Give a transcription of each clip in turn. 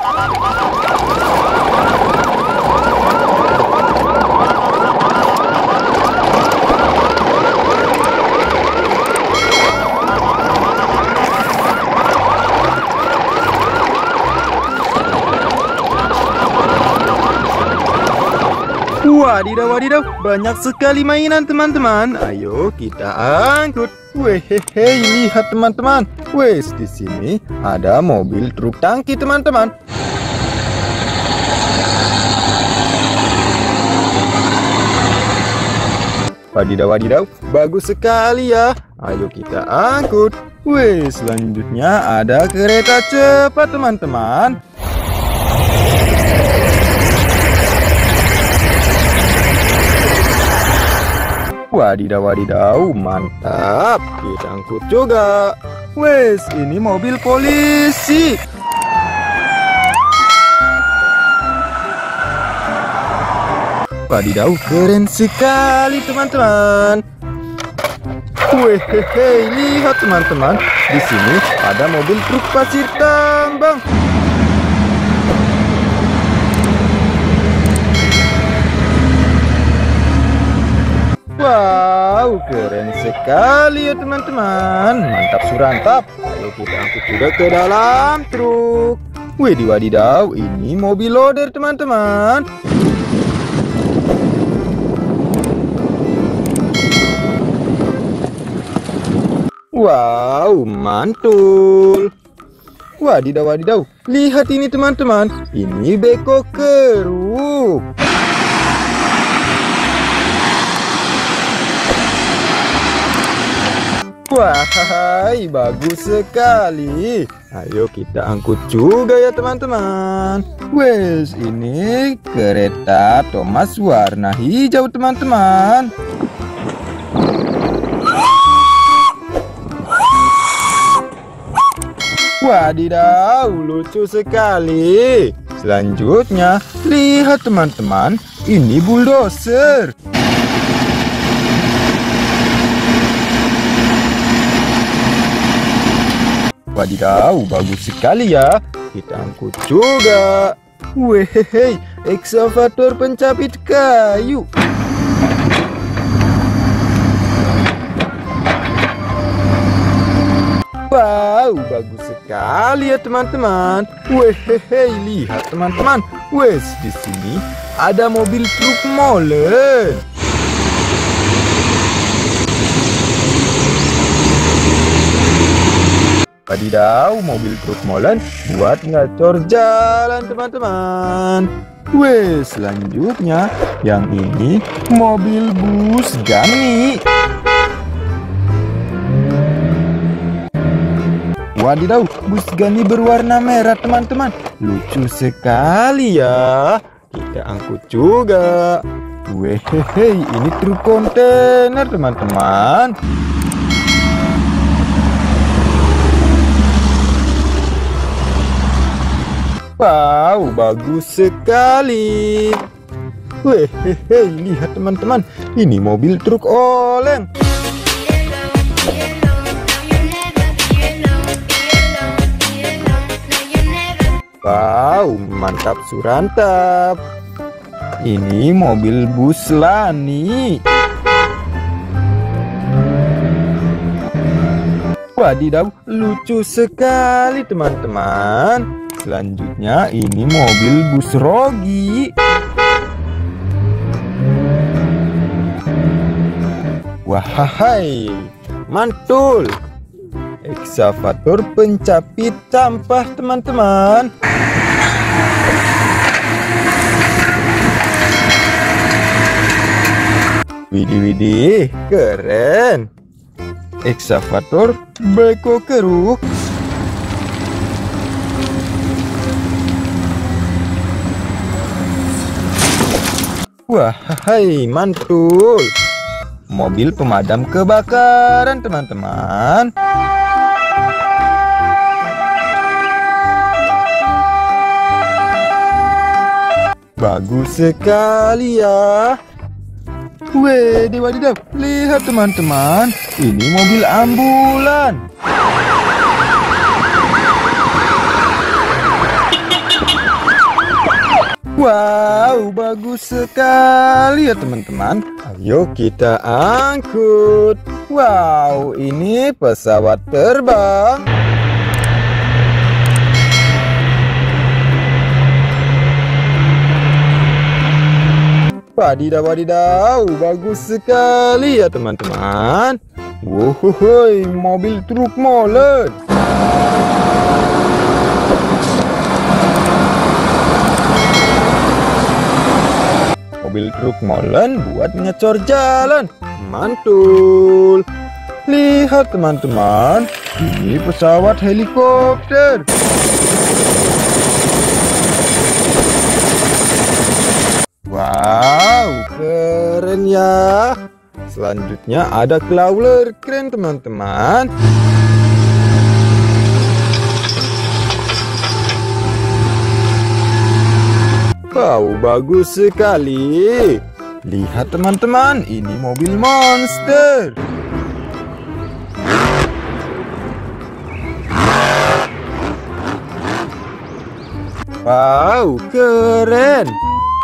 Wadidaw, wadidaw, banyak sekali mainan teman-teman. Ayo kita angkut. Wehehe, lihat teman-teman. Wes, di sini ada mobil truk tangki teman-teman. Wadidaw, wadidaw, bagus sekali ya. Ayo kita angkut. Wes, selanjutnya ada kereta cepat teman-teman. Wadidaw, wadidaw, mantap. Kita angkut juga. Wes, ini mobil polisi. Wadidaw, keren sekali teman-teman. Wehehe, lihat teman-teman. Di sini ada mobil truk pasir tambang. Wow, keren sekali ya teman-teman. Mantap surantap. Ayo kita angkut juga ke dalam truk. Widih, wadidaw, ini mobil loader teman-teman. Wow, mantul. Wadidaw, wadidaw, lihat ini teman-teman. Ini beko keruk. Wah, bagus sekali. Ayo kita angkut juga ya teman-teman. Wes, ini kereta Thomas warna hijau teman-teman. Wadidaw, lucu sekali. Selanjutnya, lihat teman-teman, ini bulldozer. Wadidaw, bagus sekali ya. Kita angkut juga. Wehehe, ekskavator pencapit kayu. Wow, bagus sekali ya teman-teman. Wehehe, lihat teman-teman. Wes, di sini ada mobil truk molen. Wadidaw, mobil truk molen buat ngacor jalan teman-teman. Wes, selanjutnya yang ini mobil bus Gani. Wadidaw, bus Gani berwarna merah teman-teman. Lucu sekali ya. Kita angkut juga. Wehehe, ini truk kontainer teman-teman. Wow, bagus sekali. Wehehe, lihat teman-teman. Ini mobil truk oleng. Wow, mantap surantap. Ini mobil bus Lani. Wadidaw, lucu sekali teman-teman. Selanjutnya ini mobil bus Rogi. Wahai, mantul. Ekskavator pencapit sampah teman-teman. Widih, widih, keren. Ekskavator beko keruk. Wahai, mantul. Mobil pemadam kebakaran teman-teman. Bagus sekali ya. Wih, wadidaw, lihat teman-teman. Ini mobil ambulan. Wow, bagus sekali ya teman-teman. Ayo kita angkut. Wow, ini pesawat terbang. Wadidaw, wadidaw, bagus sekali ya teman-teman. Wohoy, mobil truk molen. Mobil truk molen buat ngecor jalan. Mantul. Lihat teman-teman, ini pesawat helikopter. Wow, keren ya. Selanjutnya ada crawler keren teman-teman. Wow, bagus sekali. Lihat teman-teman, ini mobil monster. Wow, keren.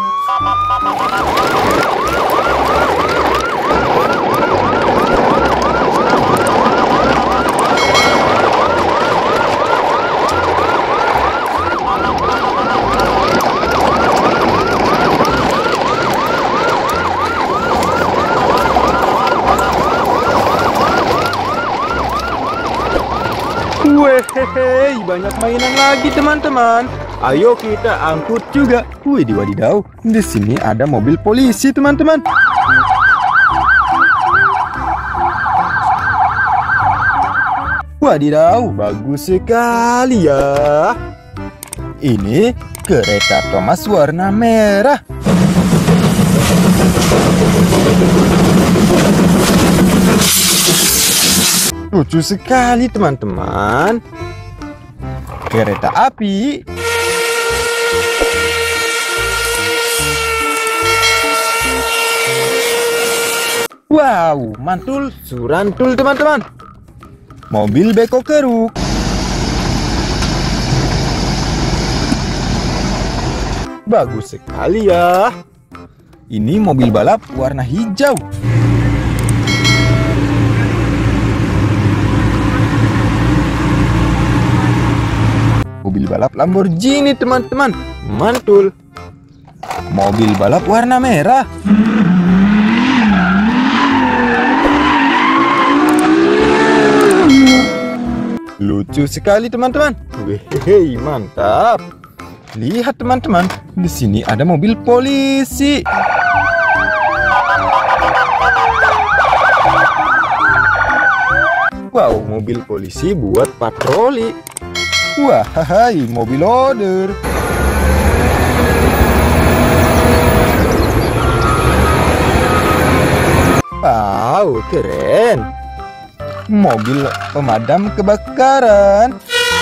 Wehehe, banyak mainan lagi teman-teman. Ayo kita angkut juga. Wadidaw, di sini ada mobil polisi teman-teman. Wadidaw, bagus sekali ya. Ini kereta Thomas warna merah. Lucu sekali teman-teman. Kereta api. Wow, mantul surantul teman-teman. Mobil beko keruk. Bagus sekali ya. Ini mobil balap warna hijau. Mobil balap Lamborghini teman-teman. Mantul. Mobil balap warna merah. Lucu sekali teman-teman. Wehehe, mantap. Lihat teman-teman, di sini ada mobil polisi. Wow, mobil polisi buat patroli. Wah, hai, mobil loader. Wow, keren. Mobil pemadam kebakaran.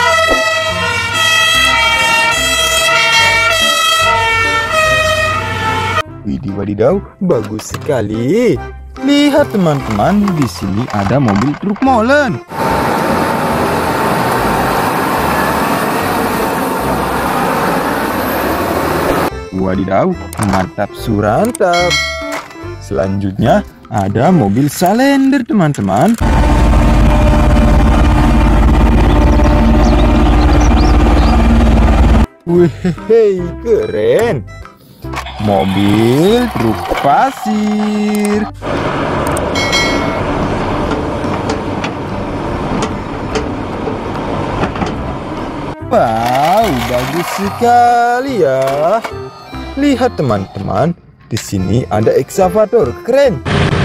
Wadidaw, bagus sekali. Lihat teman-teman, di sini ada mobil truk molen. Wadidaw, mantap surantap. Selanjutnya ada mobil salender teman-teman. Wih, keren. Mobil truk pasir. Wow, bagus sekali ya. Lihat teman-teman, di sini ada ekskavator keren.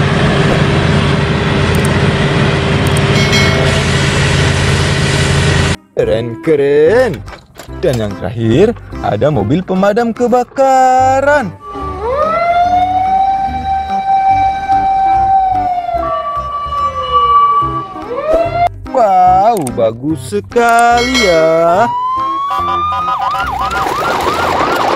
Keren. Dan yang terakhir, ada mobil pemadam kebakaran. Wow, bagus sekali ya.